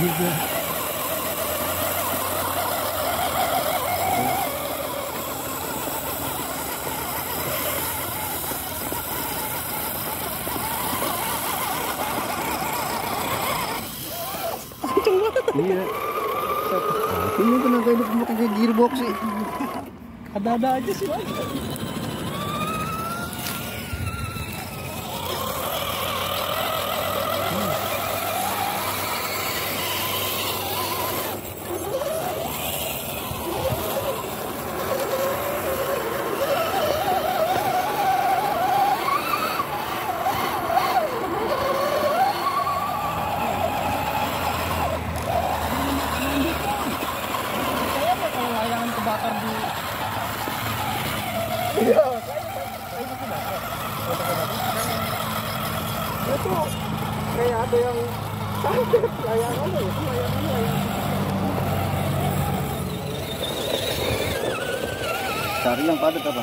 juga. Iya. Ini kenapa ini pakai gearbox sih? Ada-ada aja sih, Bang. Iya, itu kayak ada yang santet layangannya itu layangannya. Cari yang padat apa?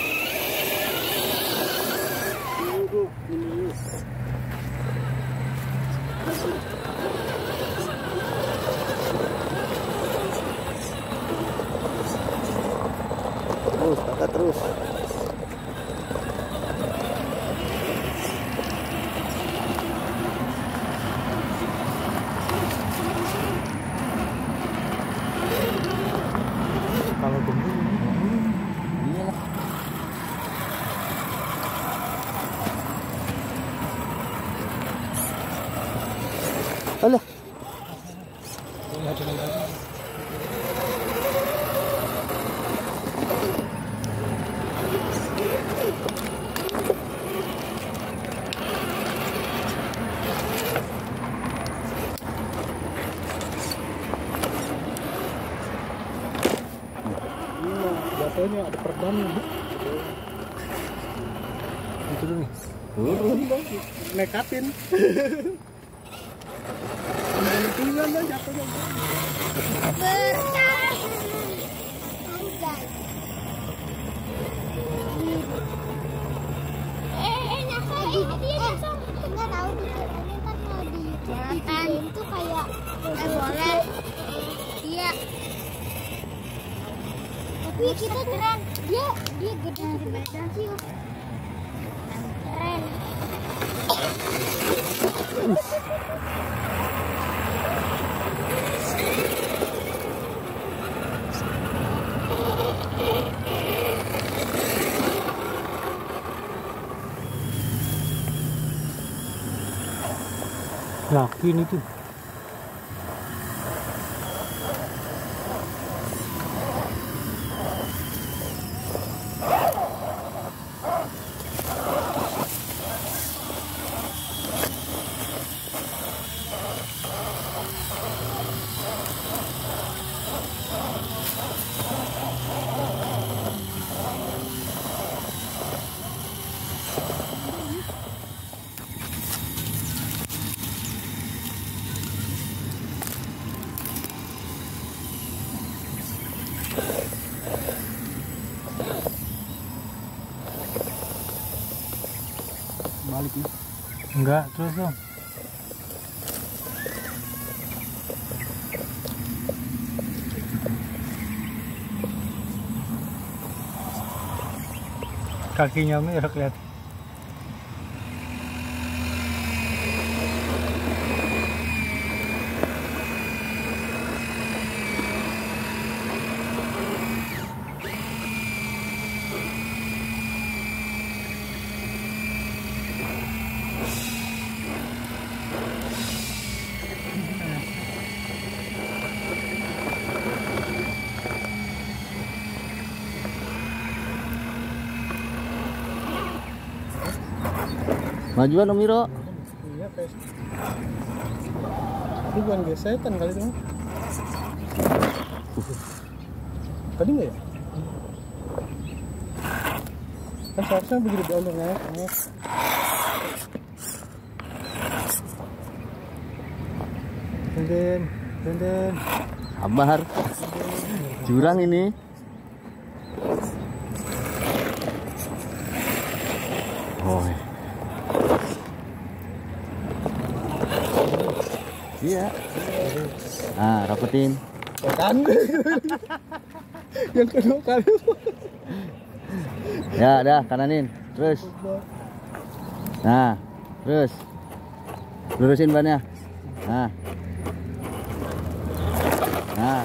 Ini. Terus, kakak terus. Kalau tumbuh Iyalah. Alah. Jatuhnya ada peredamnya. Itu dulu nih. Turun dong. Nekatin. Tinggal lah jatuhnya. Enggak tahu ini kan mau di itu kayak boleh. Iya. Tapi kita keren. Dia gede dibanding sih. Keren. Yakin itu. Balik nih. Enggak, terus dong. Kakinya merah kelihatan. Majuan Om Miro. Iya, guys. Ini bukan gesekan kali itu. Tadi enggak ya? Kan seharusnya begitu dia udah naik. Den. Sabar. Jurang ini. Oh. Iya. Nah, rapetin. Kan. Yang kedua kali. Ya, dah kananin. Terus. Nah, terus. Lurusin bannya. Nah. Nah.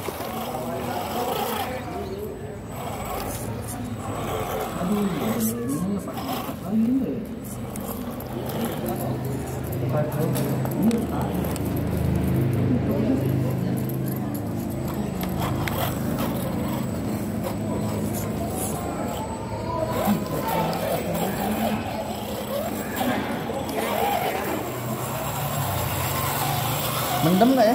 Mendem nggak ya?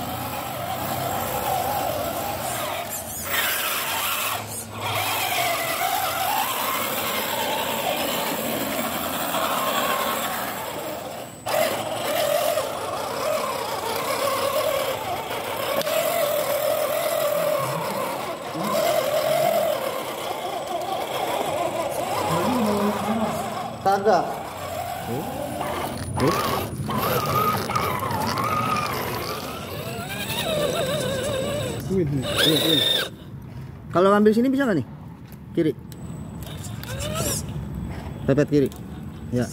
Kagak. Kalau ngambil sini bisa nggak nih? Kiri. Pepet kiri. Ya.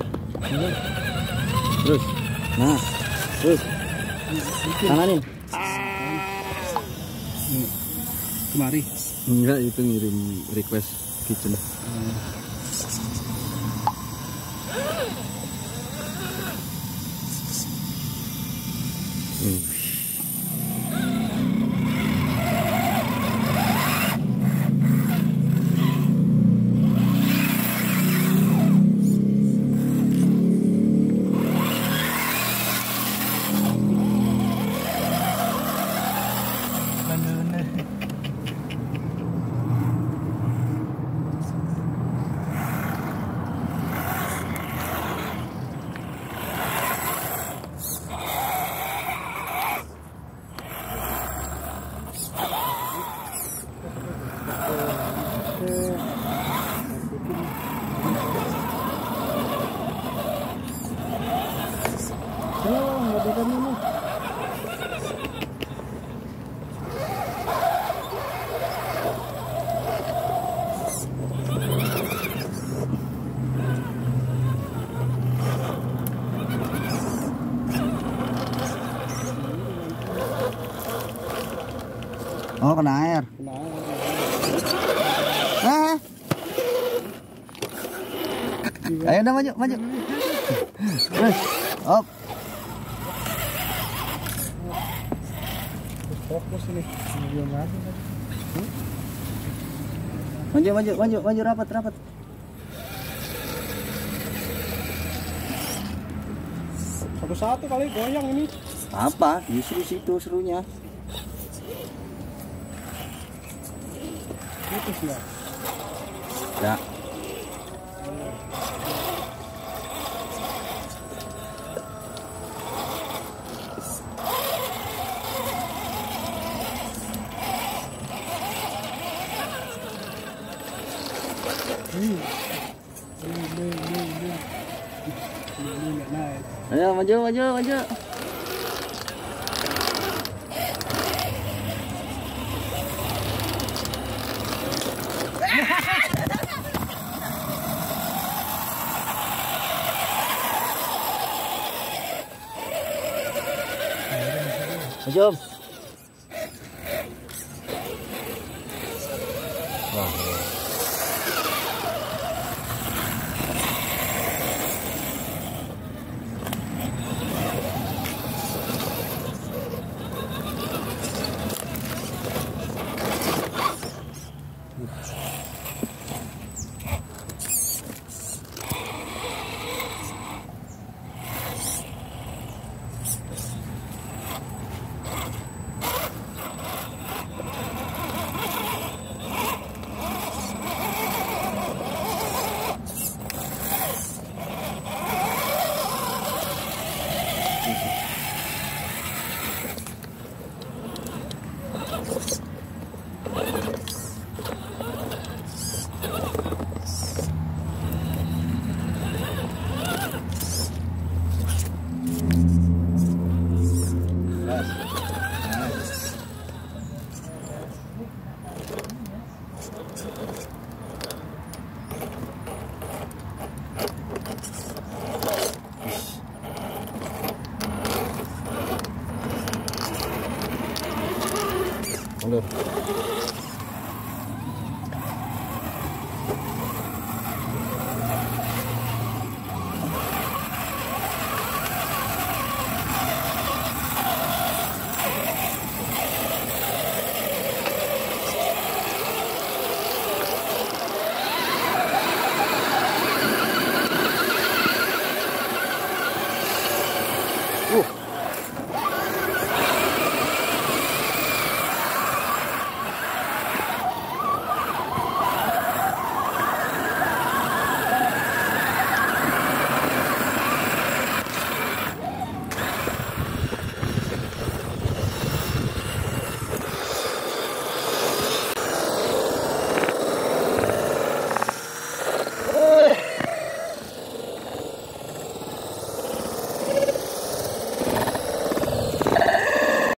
Terus. Nah. Terus. Kananin. Kemari. Enggak, itu ngirim request kitchen. Oh, kena air. Ayo udah maju, maju. Terus, op. Fokus ini. Maju, maju, maju, maju, rapat, rapat. Satu-satu kali goyang ini. Apa? Justru situ serunya. Putus ya. Ya. Ayo maju, maju, maju. Maju. Wah. Mundur.